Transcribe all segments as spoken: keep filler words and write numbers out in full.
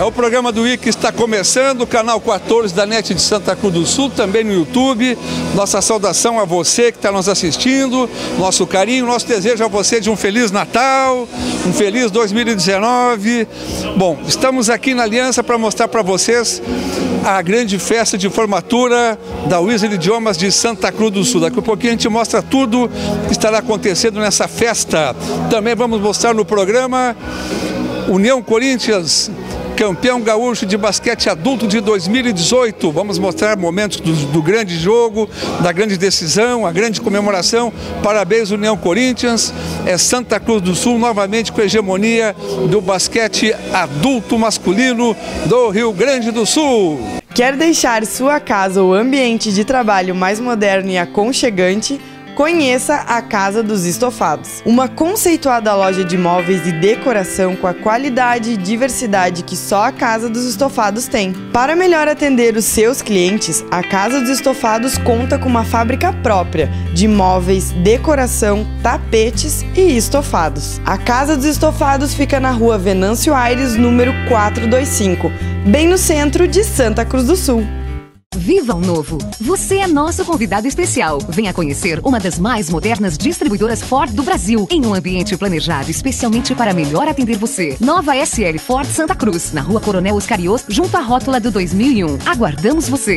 É o programa do I C que está começando, canal quatorze da NET de Santa Cruz do Sul, também no YouTube. Nossa saudação a você que está nos assistindo, nosso carinho, nosso desejo a você de um Feliz Natal, um Feliz dois mil e dezenove. Bom, estamos aqui na Aliança para mostrar para vocês a grande festa de formatura da Wizard Idiomas de Santa Cruz do Sul. Daqui a pouquinho a gente mostra tudo que estará acontecendo nessa festa. Também vamos mostrar no programa União Corinthians, campeão gaúcho de basquete adulto de dois mil e dezoito. Vamos mostrar momentos do, do grande jogo, da grande decisão, a grande comemoração. Parabéns, União Corinthians. É Santa Cruz do Sul novamente com a hegemonia do basquete adulto masculino do Rio Grande do Sul. Quer deixar sua casa ou ambiente de trabalho mais moderno e aconchegante? Conheça a Casa dos Estofados, uma conceituada loja de móveis e decoração com a qualidade e diversidade que só a Casa dos Estofados tem. Para melhor atender os seus clientes, a Casa dos Estofados conta com uma fábrica própria de móveis, decoração, tapetes e estofados. A Casa dos Estofados fica na rua Venâncio Aires, número quatrocentos e vinte e cinco, bem no centro de Santa Cruz do Sul. Viva o novo! Você é nosso convidado especial. Venha conhecer uma das mais modernas distribuidoras Ford do Brasil, em um ambiente planejado especialmente para melhor atender você. Nova S L Ford Santa Cruz, na rua Coronel Oscarios, junto à rótula do dois mil e um. Aguardamos você!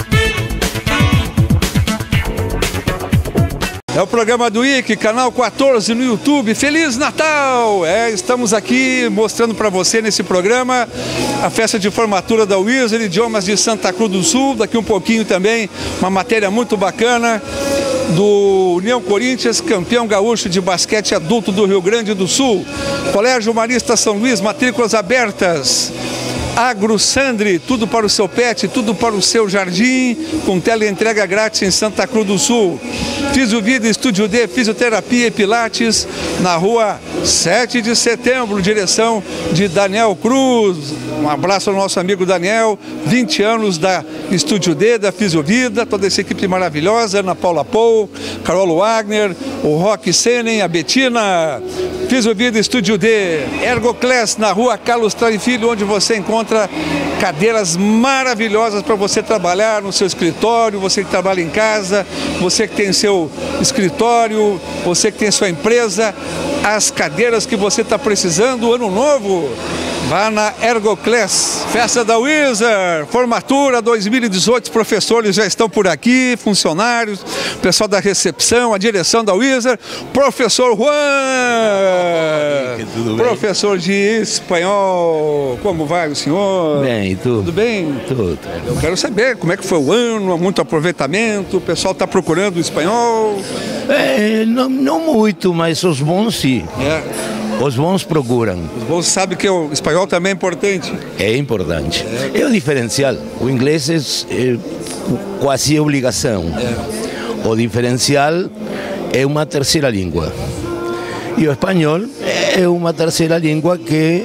É o programa do I C, canal quatorze no YouTube. Feliz Natal! É, estamos aqui mostrando para você nesse programa a festa de formatura da Wizard Idiomas de Santa Cruz do Sul. Daqui um pouquinho também uma matéria muito bacana do União Corinthians, campeão gaúcho de basquete adulto do Rio Grande do Sul. Colégio Marista São Luís, matrículas abertas. Agro Sandri, tudo para o seu pet, tudo para o seu jardim, com teleentrega grátis em Santa Cruz do Sul. Fisiovida, Estúdio D, Fisioterapia e Pilates, na rua sete de setembro, direção de Daniel Cruz. Um abraço ao nosso amigo Daniel, vinte anos da Estúdio D, da Fisiovida, toda essa equipe maravilhosa, Ana Paula Pou, Carol Wagner, o Roque Senen, a Betina. Fisiovida, Estúdio D, Ergoclass, na rua Carlos Trai Filho, onde você encontra cadeiras maravilhosas para você trabalhar no seu escritório, você que trabalha em casa, você que tem seu escritório, você que tem sua empresa, as cadeiras que você está precisando, ano novo, vá na Ergoclass. Festa da Wizard, formatura dois mil e dezoito, os professores já estão por aqui, funcionários, pessoal da recepção, a direção da Wizard, professor Juan, tudo bem? Professor de espanhol, como vai o senhor? Bem, e tu? Tudo bem? Tudo. Eu quero saber como é que foi o ano, muito aproveitamento, o pessoal está procurando o espanhol? É, não, não muito, mas os bons sim. É. Os bons procuram. Os bons sabem que o espanhol também é importante. É importante. É o diferencial. O inglês é, é quase obrigação. É. O diferencial é uma terceira língua. E o espanhol é uma terceira língua que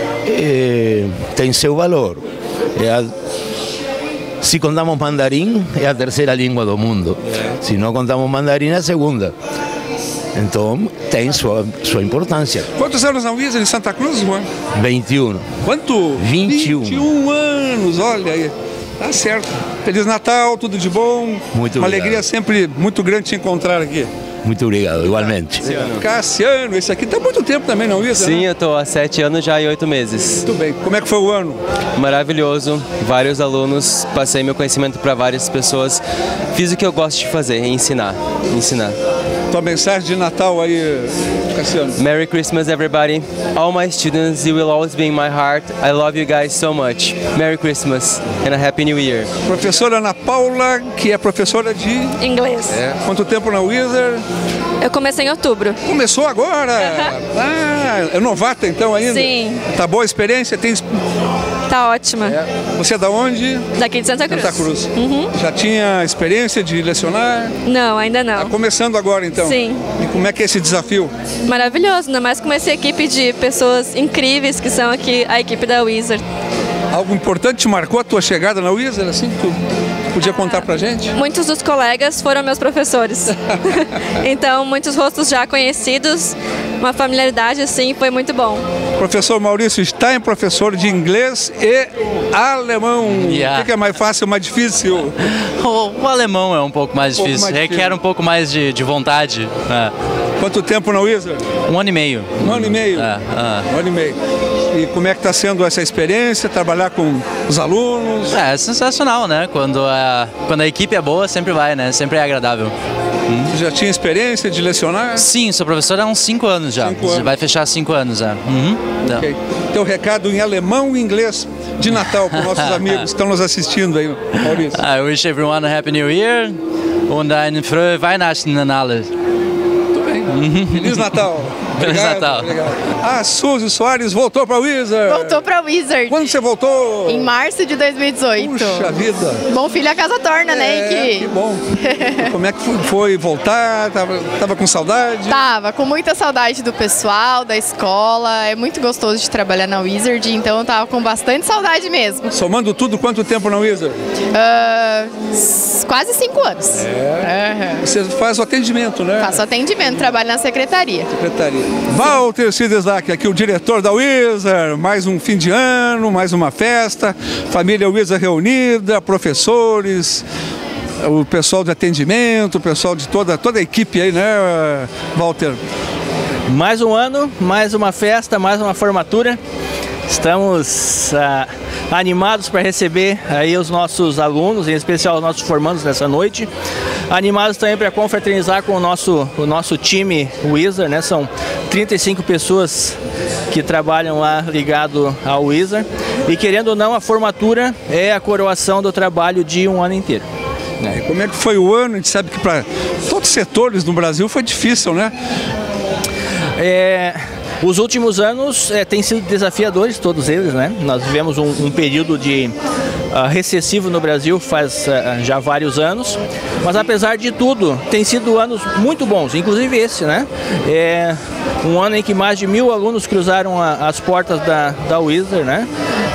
é, tem seu valor. É a, se contamos mandarim, é a terceira língua do mundo. É. Se não contamos mandarim, é a segunda. Então, tem sua, sua importância. Quantos anos na Wizard em Santa Cruz, Juan? vinte e um. Quanto? vinte e um. vinte e um anos, olha aí. Tá certo. Feliz Natal, tudo de bom. Muito Uma obrigado. alegria sempre muito grande te encontrar aqui. Muito obrigado, igualmente. Cassiano, Cassiano, esse aqui tá há muito tempo também na Wizard, Sim, né? eu tô há sete anos já e oito meses. Muito bem. Como é que foi o ano? Maravilhoso, vários alunos, passei meu conhecimento para várias pessoas. Fiz o que eu gosto de fazer, ensinar, ensinar. Tua mensagem de Natal aí, Cassiano. Merry Christmas, everybody. All my students, you will always be in my heart. I love you guys so much. Merry Christmas and a Happy New Year. Professora Ana Paula, que é professora de... Inglês. É. Quanto tempo na Wizard? Eu comecei em outubro. Começou agora? Uhum. Ah, é novata então ainda? Sim. Tá boa a experiência? Tem... Tá ótima. É. Você é da onde? Daqui de Santa Cruz. Santa Cruz. Uhum. Já tinha experiência de lecionar? Não, ainda não. Tá começando agora então? Sim. E como é que é esse desafio? Maravilhoso, ainda mais com essa equipe de pessoas incríveis que são aqui a equipe da Wizard. Algo importante te marcou a tua chegada na Wizard, assim, que tu podia contar pra gente? Muitos dos colegas foram meus professores. Então, muitos rostos já conhecidos, uma familiaridade assim, foi muito bom. Professor Maurício Stein, professor de inglês e alemão. Yeah. O que é mais fácil ou mais difícil? O, o alemão é um pouco mais um pouco difícil, mais requer difícil. um pouco mais de, de vontade. É. Quanto tempo na Wizard? Um ano e meio. Um ano e meio. É, é. Um ano e meio. E como é que está sendo essa experiência, trabalhar com os alunos? É, é sensacional, né? Quando a, quando a equipe é boa, sempre vai, né? Sempre é agradável. Você já tinha experiência de lecionar? Sim, sou professor há uns cinco anos já. Cinco anos. Vai fechar cinco anos, é. Uhum. Okay. Teu recado em alemão e inglês de Natal para os nossos amigos que estão nos assistindo aí, Maurício. I wish everyone a Happy New Year und ein frohe Weihnachten an alle. Tudo bem. Feliz Natal. Feliz Obrigado, Natal. Obrigado. A Suzy Soares voltou para a Wizard. Voltou pra Wizard. Quando você voltou? Em março de dois mil e dezoito. Puxa vida. Bom filho a casa torna, né, É, Ike? que bom. Como é que foi, foi voltar? Tava, tava com saudade? Tava com muita saudade do pessoal, da escola. É muito gostoso de trabalhar na Wizard, então eu tava com bastante saudade mesmo. Somando tudo, quanto tempo na Wizard? Ah, s- quase cinco anos. É. Aham. Você faz o atendimento, né? Faço atendimento, trabalho na secretaria. Secretaria. Walter Sideslak, aqui o diretor da Wizard, mais um fim de ano, mais uma festa, família Wizard reunida, professores, o pessoal de atendimento, o pessoal de toda, toda a equipe aí, né, Walter? Mais um ano, mais uma festa, mais uma formatura. Estamos ah, animados para receber aí os nossos alunos, em especial os nossos formandos nessa noite. Animados também para confraternizar com o nosso, o nosso time Wizard, né? São trinta e cinco pessoas que trabalham lá ligado ao Wizard. E querendo ou não, a formatura é a coroação do trabalho de um ano inteiro. E como é que foi o ano? A gente sabe que para todos os setores no Brasil foi difícil, né? É, os últimos anos é, têm sido desafiadores, todos eles, né? Nós vivemos um, um período de uh, recessivo no Brasil faz uh, já vários anos, mas apesar de tudo, tem sido anos muito bons, inclusive esse, né? É um ano em que mais de mil alunos cruzaram a, as portas da, da Wizard, né?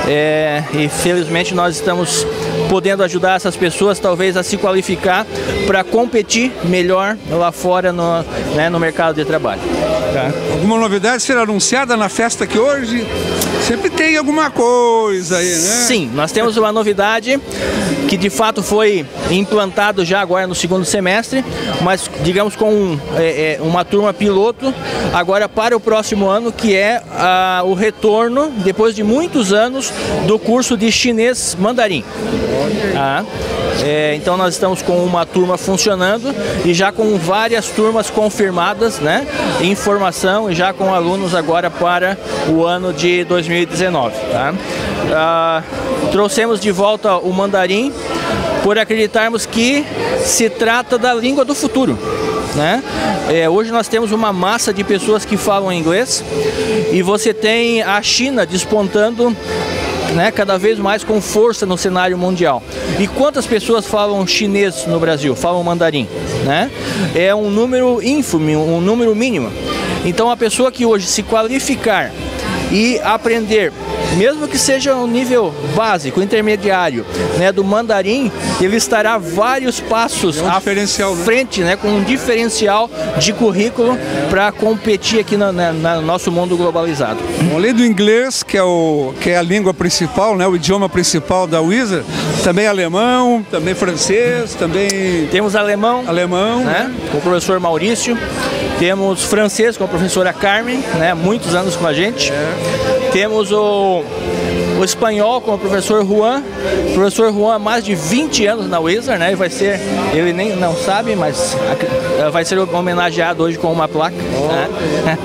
É, e felizmente nós estamos podendo ajudar essas pessoas talvez a se qualificar para competir melhor lá fora no, né, no mercado de trabalho. Tá? Alguma novidade ser anunciada na festa aqui hoje? Sempre tem alguma coisa aí, né? Sim, nós temos uma novidade que de fato foi implantado já agora no segundo semestre, mas digamos com um, é, é, uma turma piloto agora para o próximo ano, que é a, o retorno, depois de muitos anos, do curso de chinês mandarim. Tá? É, então nós estamos com uma turma funcionando e já com várias turmas confirmadas, né, em formação e já com alunos agora para o ano de dois mil e dezenove. Tá? Ah, trouxemos de volta o mandarim por acreditarmos que se trata da língua do futuro. Né? É, hoje nós temos uma massa de pessoas que falam inglês e você tem a China despontando, né, cada vez mais com força no cenário mundial. E quantas pessoas falam chinês no Brasil, falam mandarim? Né? É um número ínfimo, um número mínimo. Então a pessoa que hoje se qualificar e aprender, mesmo que seja um nível básico, intermediário, né, do mandarim, ele estará vários passos é um à diferencial, frente, né, com um diferencial de currículo para competir aqui no na, na nosso mundo globalizado. Bom, além do inglês, que é, o, que é a língua principal, né, o idioma principal da Wizard, também alemão, também francês, também... Temos alemão, alemão né, com o professor Maurício. Temos francês com a professora Carmen, né, muitos anos com a gente. É. Temos o, o espanhol com o professor Juan. O professor Juan há mais de vinte anos na Wizard, né? E vai ser, ele nem não sabe, mas vai ser homenageado hoje com uma placa. Oh. Né?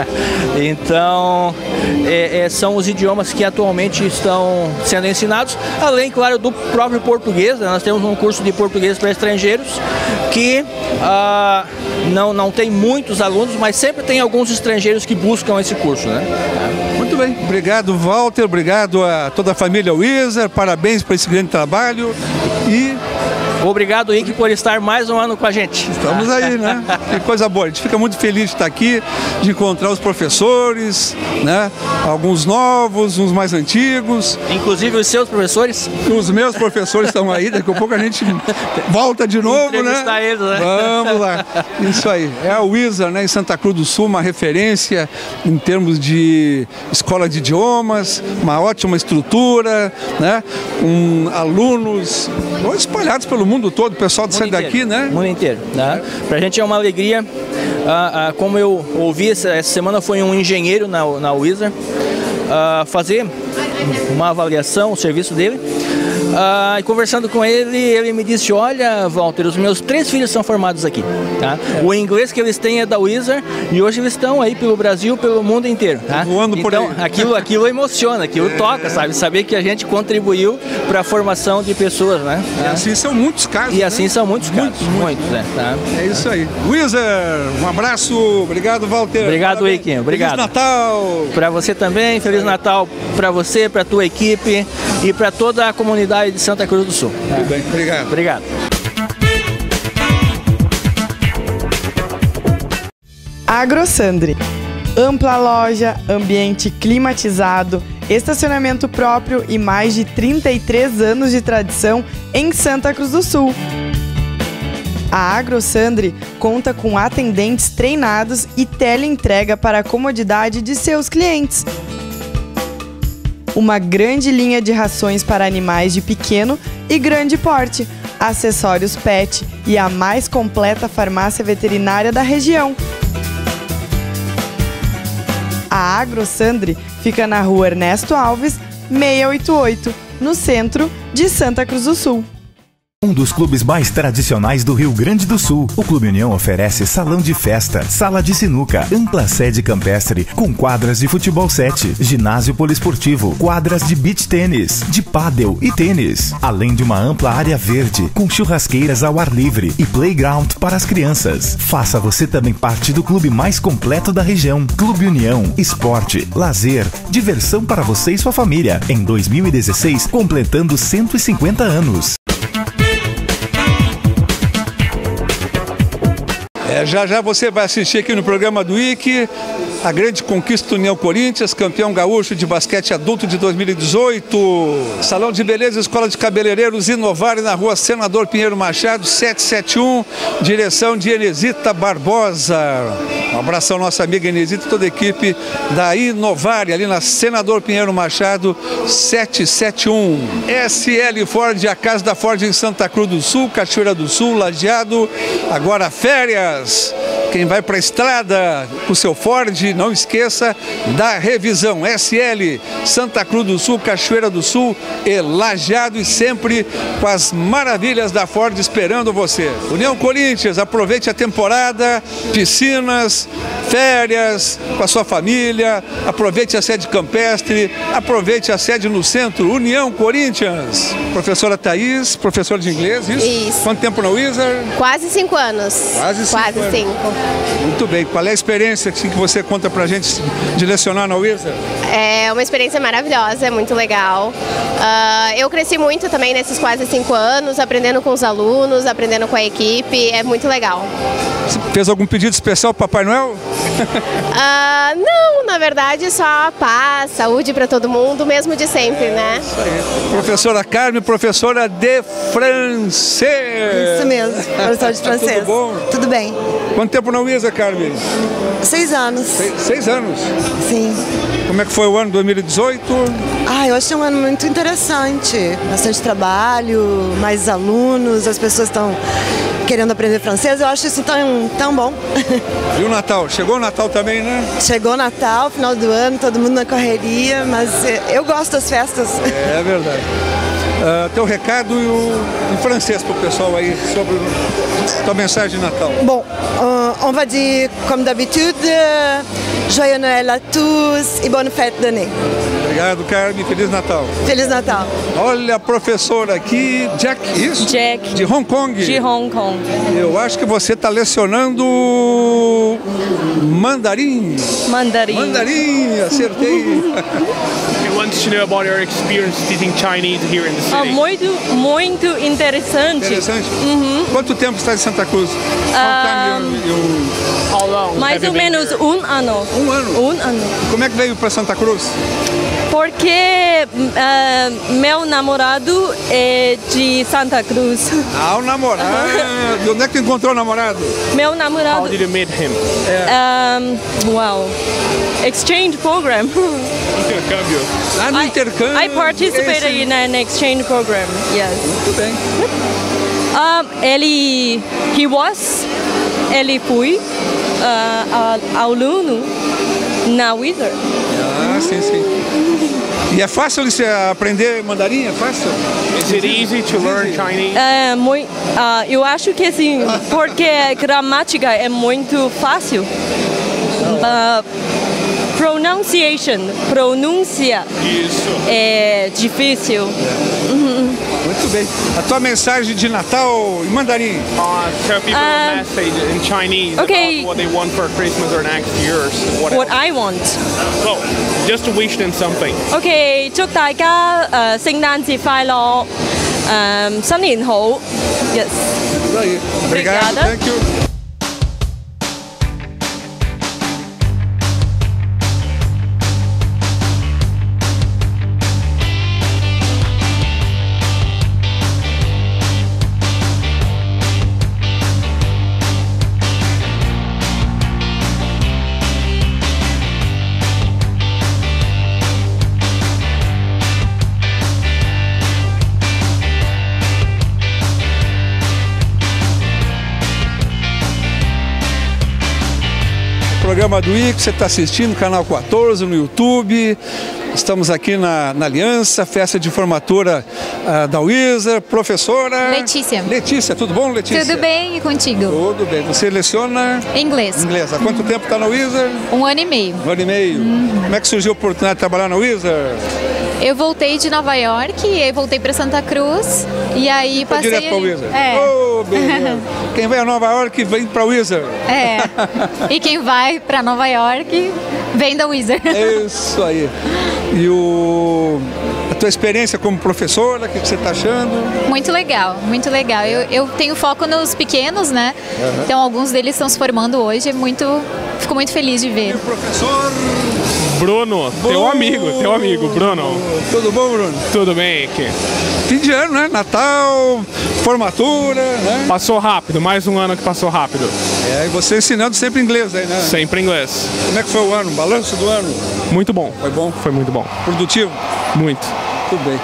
Então, é, é, são os idiomas que atualmente estão sendo ensinados, além, claro, do próprio português. Né? Nós temos um curso de português para estrangeiros que ah, não, não tem muitos alunos, mas sempre tem alguns estrangeiros que buscam esse curso, né? Muito bem, obrigado, Walter, obrigado a toda a família Wizard, parabéns por esse grande trabalho e Obrigado, Ike, por estar mais um ano com a gente. Estamos aí, né? Que coisa boa. A gente fica muito feliz de estar aqui, de encontrar os professores, né? Alguns novos, uns mais antigos. Inclusive os seus professores. Os meus professores estão aí, daqui a pouco a gente volta de novo, né? Eles, né? Vamos lá. Isso aí. É a Wizard, né, em Santa Cruz do Sul, uma referência em termos de escola de idiomas, uma ótima estrutura, né? Um, alunos espalhados pelo mundo todo, o pessoal de sair daqui, né? O mundo inteiro. Né? Pra gente é uma alegria. Ah, ah, como eu ouvi, essa, essa semana foi um engenheiro na, na Wizard ah, fazer uma avaliação, o serviço dele. Ah, e conversando com ele, ele me disse: olha, Walter, os meus três filhos são formados aqui, tá? O inglês que eles têm é da Wizard e hoje eles estão aí pelo Brasil, pelo mundo inteiro, tá? Voando por então, aí. Aquilo, aquilo emociona, aquilo é. toca, sabe? Saber que a gente contribuiu para a formação de pessoas, né? E tá? assim são muitos casos. E assim né? são muitos casos, muitos, muitos, né? Tá? É isso aí. Wizard, um abraço, obrigado, Walter. Obrigado, Ike, obrigado. Feliz Natal. Para você também, Feliz Natal para você, para tua equipe e para toda a comunidade de Santa Cruz do Sul. Tudo bem, obrigado. Obrigado. AgroSandri. Ampla loja, ambiente climatizado, estacionamento próprio e mais de trinta e três anos de tradição em Santa Cruz do Sul. A AgroSandri conta com atendentes treinados e teleentrega para a comodidade de seus clientes. Uma grande linha de rações para animais de pequeno e grande porte, acessórios pet e a mais completa farmácia veterinária da região. A AgroSandri fica na rua Ernesto Alves, seiscentos e oitenta e oito, no centro de Santa Cruz do Sul. Um dos clubes mais tradicionais do Rio Grande do Sul, o Clube União oferece salão de festa, sala de sinuca, ampla sede campestre, com quadras de futebol sete, ginásio poliesportivo, quadras de beach tênis, de pádel e tênis, além de uma ampla área verde, com churrasqueiras ao ar livre e playground para as crianças. Faça você também parte do clube mais completo da região. Clube União, esporte, lazer, diversão para você e sua família. Em dois mil e dezesseis, completando cento e cinquenta anos. É, já já você vai assistir aqui no programa do Ike a grande conquista do União Corinthians, campeão gaúcho de basquete adulto de dois mil e dezoito. Salão de Beleza, Escola de Cabeleireiros Inovare, na rua Senador Pinheiro Machado, setecentos e setenta e um, direção de Enesita Barbosa. Um abraço à nossa amiga Enesita e toda a equipe da Inovare, ali na Senador Pinheiro Machado, setecentos e setenta e um. S L Ford, a casa da Ford em Santa Cruz do Sul, Cachoeira do Sul, Lajeado. Agora férias. Quem vai para a estrada com o seu Ford, não esqueça da revisão. S L, Santa Cruz do Sul, Cachoeira do Sul e Lajeado, e sempre com as maravilhas da Ford esperando você. União Corinthians, aproveite a temporada, piscinas, férias com a sua família, aproveite a sede campestre, aproveite a sede no centro. União Corinthians. Professora Thaís, professora de inglês, isso? Isso. Quanto tempo na Wizard? Quase cinco anos. Quase cinco Quase anos. cinco. Muito bem. Qual é a experiência que você conta pra gente de lecionar na Wizard? É uma experiência maravilhosa, é muito legal. Uh, eu cresci muito também nesses quase cinco anos, aprendendo com os alunos, aprendendo com a equipe, é muito legal. Você fez algum pedido especial para Papai Noel? Uh, não, na verdade só paz, saúde para todo mundo, mesmo de sempre, é, né? Isso aí. Professora Carmen, professora de francês. Isso mesmo, professora de francês. Tudo bom? Tudo bem. Quanto tempo na Wizard, Carmen? Seis anos. Seis, seis anos? Sim. Como é que foi o ano dois mil e dezoito? Ah, eu achei um ano muito interessante. Bastante trabalho, mais alunos, as pessoas estão querendo aprender francês. Eu acho isso tão, tão bom. E o Natal? Chegou o Natal também, né? Chegou o Natal, final do ano, todo mundo na correria, mas eu gosto das festas. É verdade. Uh, teu recado e o, em francês para o pessoal aí sobre a tua mensagem de Natal. Bon, uh, on va dire comme d'habitude, joyeux Noël à tous et bonne fête d'année. Obrigado, Carmen. Feliz Natal. Feliz Natal. Olha a professora aqui, Jack, isso? Jack. De Hong Kong. De Hong Kong. Eu acho que você está lecionando mandarim. Mandarim. Mandarim, acertei. He wants to know about your experience teaching Chinese here in the city. Ah, muito, muito interessante. Interessante? Uhum. Quanto tempo está em Santa Cruz? Ah, How long mais have ou you been menos here? um ano. Um ano? Um ano. Como é que veio para Santa Cruz? Porque ah, meu namorado é de Santa Cruz. Ah, o namorado. Uhum. Onde é que encontrou o namorado? Meu namorado. How did you meet him? Um, wow. Exchange program. Intercâmbio. Ah, no I, intercâmbio. I participated Esse... in an exchange program. Yes. Muito bem. Um, ele, he was, ele foi uh, aluno na Wizard. Ah, sim, sim. E é fácil de aprender mandarim? É fácil? Is it easy to learn Chinese? É, muito, uh, eu acho que sim, porque a gramática é muito fácil. Uh, pronunciation, pronúncia Isso. é difícil. Uhum. Muito bem. A tua mensagem de Natal em mandarim? Uh, tell people a message in Chinese okay. about what they want for Christmas or next years. What, what I want. So, just to wish them something. Okay, 祝大家誒聖誕節快樂，誒新年好。Yes. Obrigado. Obrigada. Thank you. Programa do I, que você está assistindo, canal quatorze no YouTube. Estamos aqui na, na Aliança, festa de formatura uh, da Wizard. Professora Letícia. Letícia, tudo bom, Letícia? Tudo bem, e contigo? Tudo bem. Você leciona inglês. Inglês. Há quanto tempo está na Wizard? Um ano e meio. Um ano e meio. Uhum. Como é que surgiu a oportunidade de trabalhar na Wizard? Eu voltei de Nova York, e aí voltei para Santa Cruz e aí Foi passei. Direto para Wizard. É. Oh, beleza. Quem vai a Nova York vem para Wizard. É. E quem vai para Nova York vem da Wizard. Isso aí. E o a tua experiência como professora, o que você está achando? Muito legal, muito legal. Eu, eu tenho foco nos pequenos, né? Uhum. Então alguns deles estão se formando hoje. É muito, fico muito feliz de ver. E o professor Bruno, bom. teu amigo, teu amigo, Bruno. Tudo bom, Bruno? Tudo bem aqui. Fim de ano, né? Natal, formatura, né? Passou rápido, mais um ano que passou rápido. É, e você ensinando sempre inglês aí, né? Sempre inglês. Como é que foi o ano? Balanço do ano? Muito bom. Foi bom? Foi muito bom. Produtivo? Muito. Tudo bem.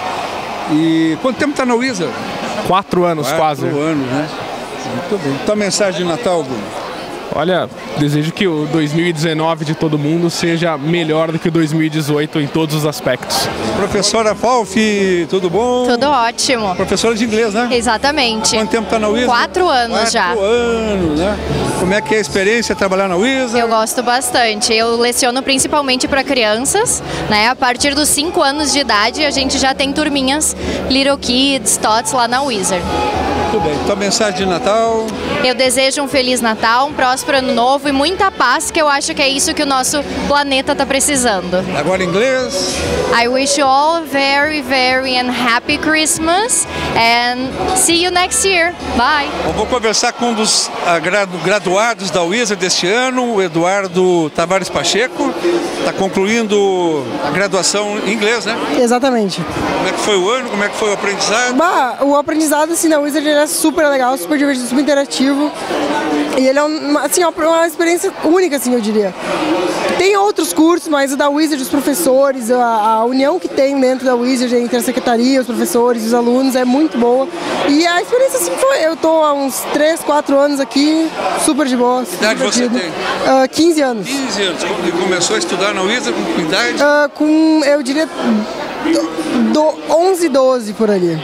E quanto tempo tá na Wizard? Quatro anos, Quatro quase. Quatro anos, né? Muito bem. Tua mensagem de Natal, Bruno? Olha, desejo que o dois mil e dezenove de todo mundo seja melhor do que o dois mil e dezoito em todos os aspectos. Professora Falf, tudo bom? Tudo ótimo. Professora de inglês, né? Exatamente. Quanto tempo está na Wizard? Quatro anos Quatro já. Quatro anos, né? Como é que é a experiência trabalhar na Wizard? Eu gosto bastante. Eu leciono principalmente para crianças, né? A partir dos cinco anos de idade, a gente já tem turminhas Little Kids, Tots lá na Wizard. Muito bem. Tua mensagem de Natal? Eu desejo um Feliz Natal, um próspero Ano Novo e muita paz, que eu acho que é isso que o nosso planeta está precisando. Agora em inglês. I wish you all a very, very and happy Christmas and see you next year. Bye. Eu vou conversar com um dos graduados da Wizard deste ano, o Eduardo Tavares Pacheco. Está concluindo a graduação em inglês, né? Exatamente. Como é que foi o ano? Como é que foi o aprendizado? Bah, o aprendizado assim, na Wizard ele é super legal, super divertido, super interativo. E ele é uma, assim, uma experiência única, assim, eu diria. Tem outros cursos, mas o da Wizard, os professores, a, a união que tem dentro da Wizard entre a secretaria, os professores e os alunos é muito boa. E a experiência assim foi, eu tô há uns três, quatro anos aqui, super de boa. Que idade você tem? Uh, quinze anos. quinze anos. E começou a estudar na Wizard com que idade? Uh, com, eu diria, do, do onze, doze por ali.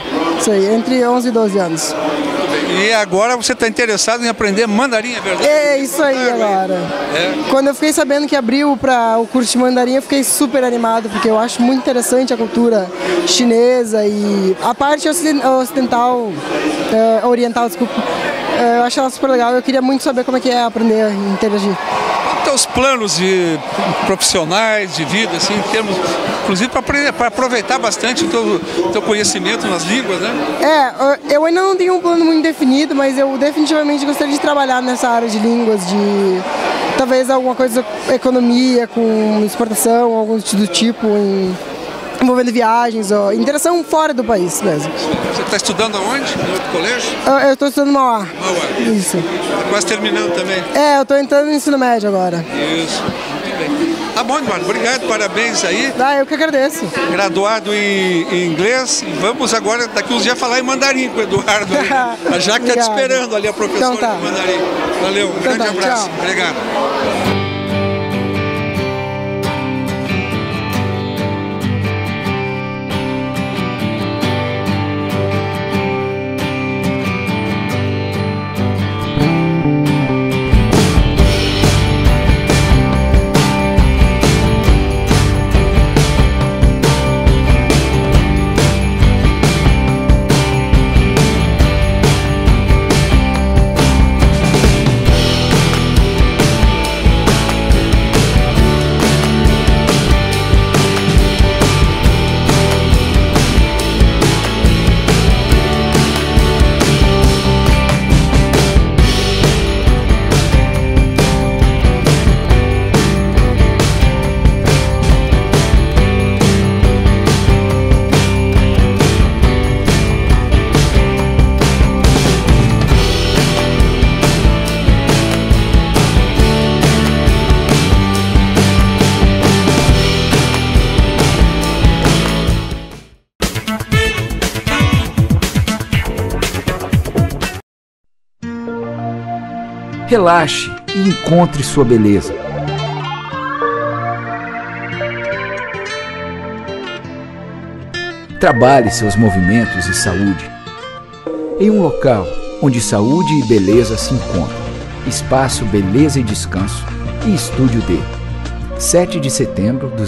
Isso aí, entre onze e doze anos. E agora você está interessado em aprender mandarim, é verdade? É, isso aí agora. É. Quando eu fiquei sabendo que abriu para o curso de mandarim, eu fiquei super animado, porque eu acho muito interessante a cultura chinesa e a parte ocidental, é, oriental, desculpa. É, eu acho ela super legal, eu queria muito saber como é que é aprender a interagir. Os planos de profissionais, de vida, assim, em termos, inclusive para aproveitar bastante o teu, teu conhecimento nas línguas, né? É, eu ainda não tenho um plano muito definido, mas eu definitivamente gostaria de trabalhar nessa área de línguas, de talvez alguma coisa com economia, com exportação, algum do tipo, em, envolvendo viagens, ou interação fora do país mesmo. Você está estudando aonde? No outro colégio? Eu estou estudando no Mauá. Mauá. Isso. Está quase terminando também? É, eu estou entrando no ensino médio agora. Isso, muito bem. Tá bom, Eduardo, obrigado, parabéns aí. Ah, eu que agradeço. Graduado em, em inglês, e vamos agora, daqui uns dias, falar em mandarim com o Eduardo. Aí. A Jaque está te esperando ali, a professora então, tá. de mandarim. Valeu, um então, grande tá, abraço. Tchau. Obrigado. Relaxe e encontre sua beleza. Trabalhe seus movimentos e saúde em um local onde saúde e beleza se encontram. Espaço Beleza e Descanso e Estúdio D. sete de setembro dos...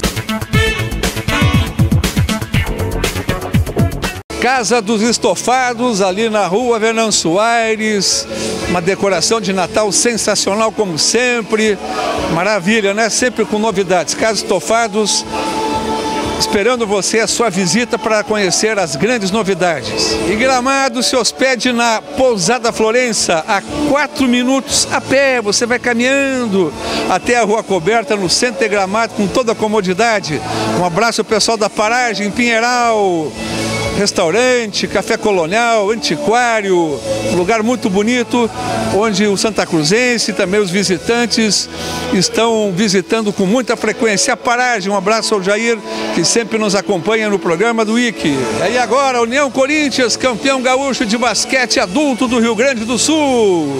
Casa dos Estofados, ali na rua Venâncio Aires, uma decoração de Natal sensacional como sempre, maravilha, né? Sempre com novidades. Casa Estofados, esperando você, a sua visita para conhecer as grandes novidades. Em Gramado se hospede na Pousada Florença, a quatro minutos a pé, você vai caminhando até a Rua Coberta, no centro de Gramado, com toda a comodidade. Um abraço ao pessoal da Paragem, Pinheiral. Restaurante, café colonial, antiquário, um lugar muito bonito, onde o Santa Cruzense e também os visitantes estão visitando com muita frequência. A Paragem, um abraço ao Jair, que sempre nos acompanha no programa do Wiki. E agora, União Corinthians, campeão gaúcho de basquete adulto do Rio Grande do Sul.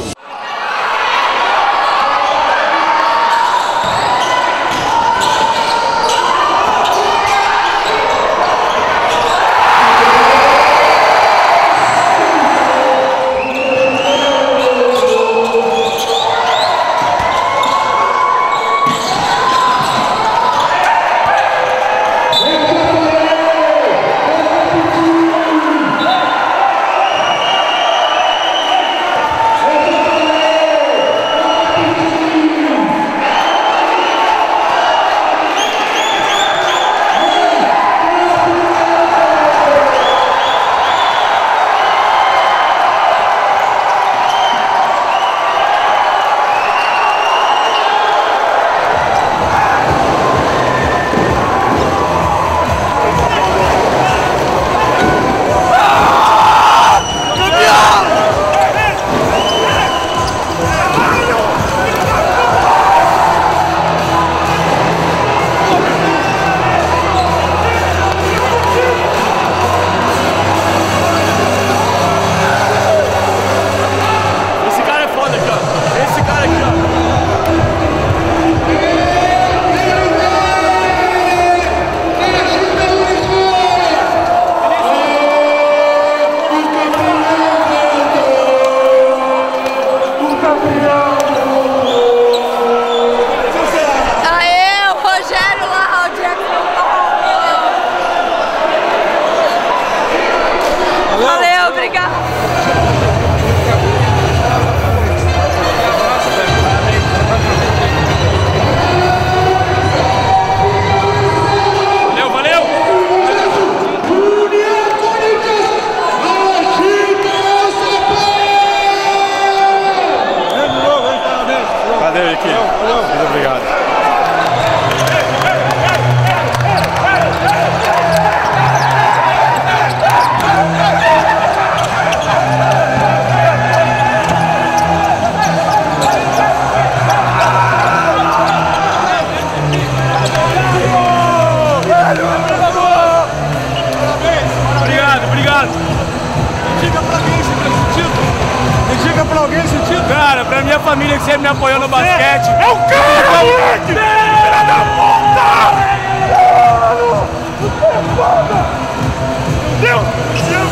sempre me apoiou no basquete. É o cara, moleque! Filha da puta! Mano! Você é foda! Deus! Deus!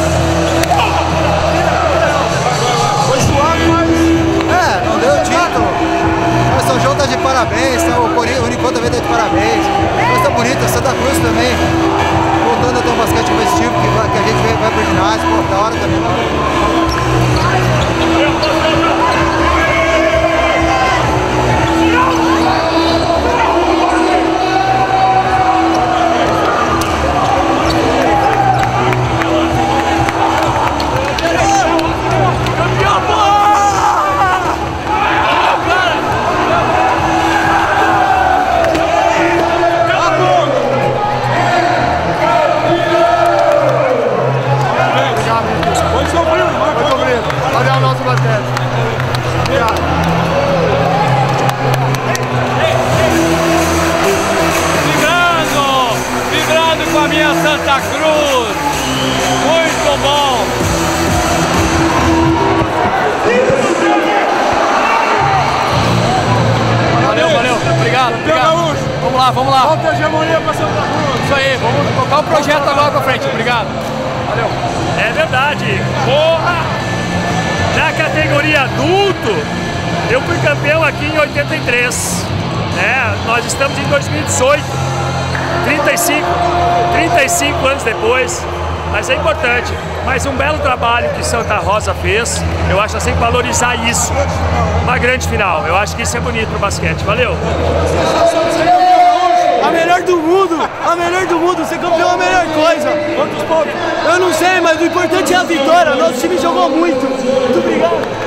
Foi suave, mas... É, não deu o título. Mas São João tá de parabéns, tá? O Unicô também tá de parabéns. Coisa bonita, Santa Cruz também. Voltando a ter um basquete competitivo, que, vai, que a gente vai, vai pro ginásio, pô, da hora também. Vibrando, vibrando com a minha Santa Cruz, muito bom. Valeu, valeu, obrigado, obrigado. Vamos lá, vamos lá. Volta a hegemonia pra Santa Cruz. Isso aí, vamos tocar o projeto agora pra frente, obrigado. Valeu. É verdade, porra! Na categoria adulto, eu fui campeão aqui em oitenta e três. É, nós estamos em dois mil e dezoito, trinta e cinco, trinta e cinco anos depois. Mas é importante, mais um belo trabalho que Santa Rosa fez. Eu acho que tem que valorizar isso. Uma grande final, eu acho que isso é bonito pro basquete. Valeu! A melhor do mundo, a melhor do mundo, ser campeão é a melhor coisa. Quantos pontos? Eu não sei, mas o importante é a vitória. Nosso time jogou muito. Muito obrigado.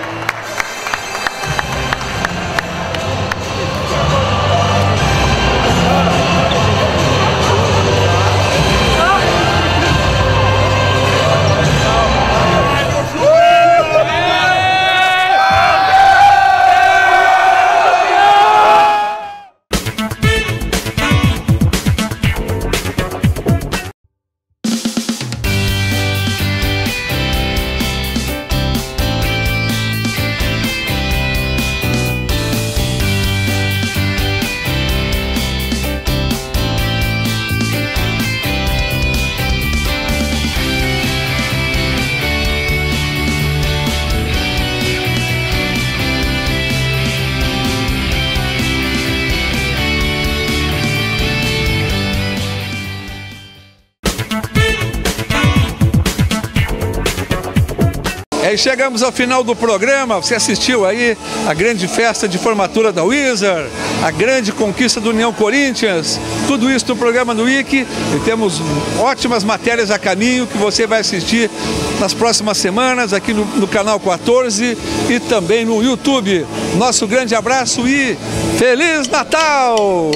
E chegamos ao final do programa. Você assistiu aí a grande festa de formatura da Wizard, a grande conquista do União Corinthians, tudo isso no programa do Wiki, e temos ótimas matérias a caminho que você vai assistir nas próximas semanas aqui no, no canal quatorze e também no YouTube. Nosso grande abraço e Feliz Natal!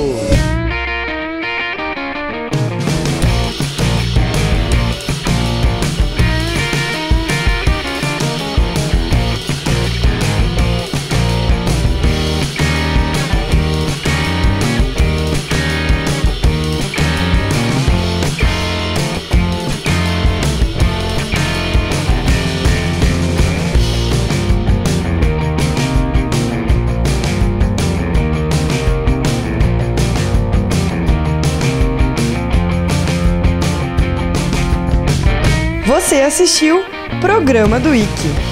Você assistiu Programa do Wiki.